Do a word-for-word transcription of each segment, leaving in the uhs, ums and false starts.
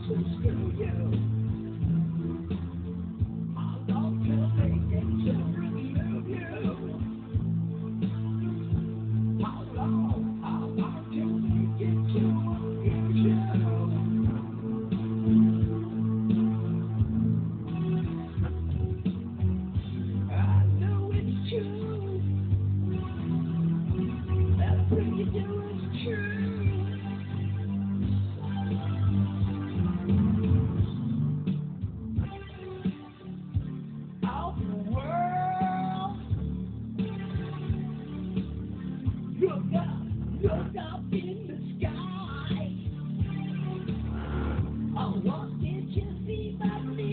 Look up, look up in the sky. Oh, what did you see but me?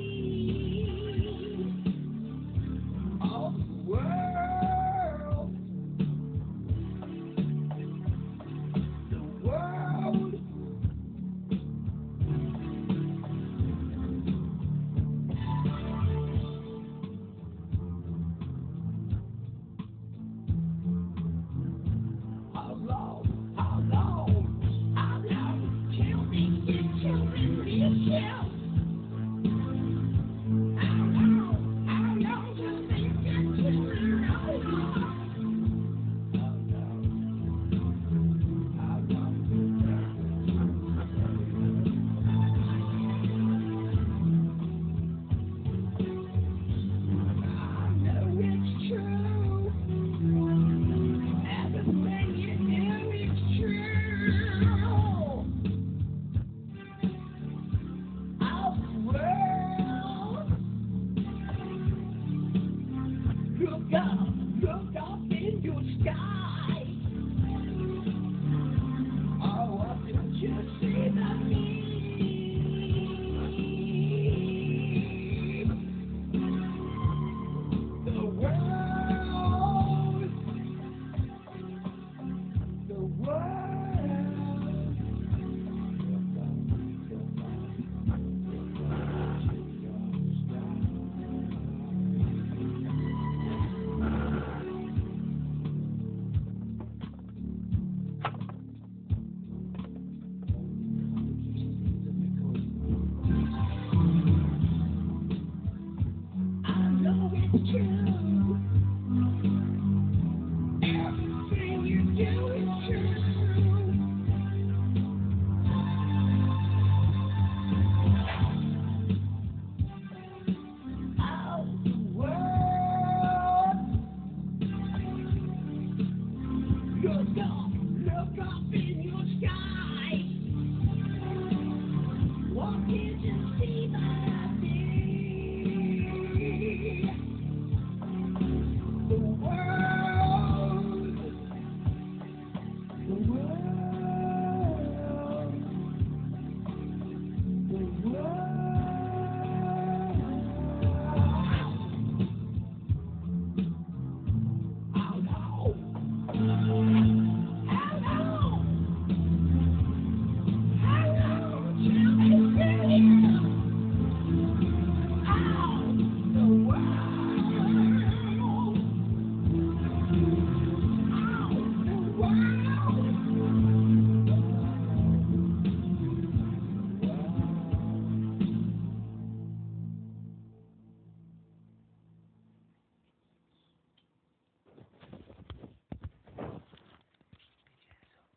Oh, the world, the world. How long, how long, how long till we get to yourself? How long, how long till we get to yourself? How long, how long? I know it's true. Everything you do is true. Our world. Look up, look up in your sky. Oh, what did you see that mean? The world, the I know it's true. Everything you do is true. Oh, the world. Look up, look up in your sky. What did you see that I did? The world, the world.